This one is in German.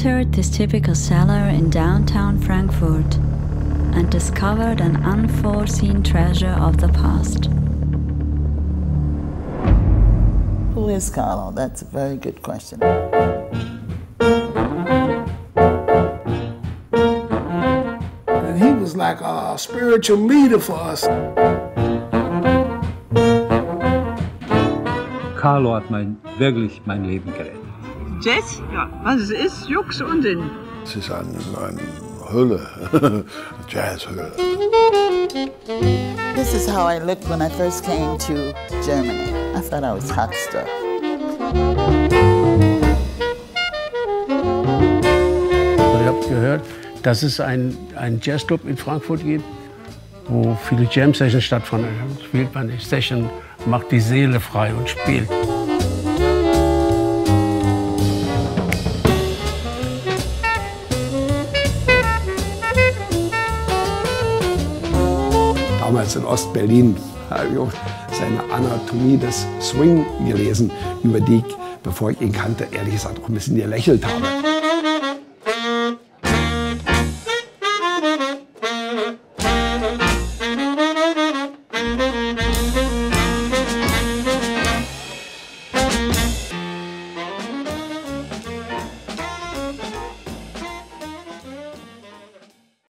entered this typical cellar in downtown Frankfurt and discovered an unforeseen treasure of the past. Who is Carlo? That's a very good question. And he was like a spiritual leader for us. Carlo hat wirklich mein Leben gerettet. Jazz? Ja, was es ist, Jux und Sinn. Es ist eine Hölle, Jazzhölle. This is how I looked when I first came to Germany. I thought I was hot stuff. Ich habe gehört, dass es einen Jazzclub in Frankfurt gibt, wo viele Jam-Sessions stattfinden. Da spielt man die Session, macht die Seele frei und spielt. Damals in Ostberlin habe ich auch seine Anatomie des Swing gelesen, über die ich, bevor ich ihn kannte, ehrlich gesagt auch ein bisschen gelächelt habe.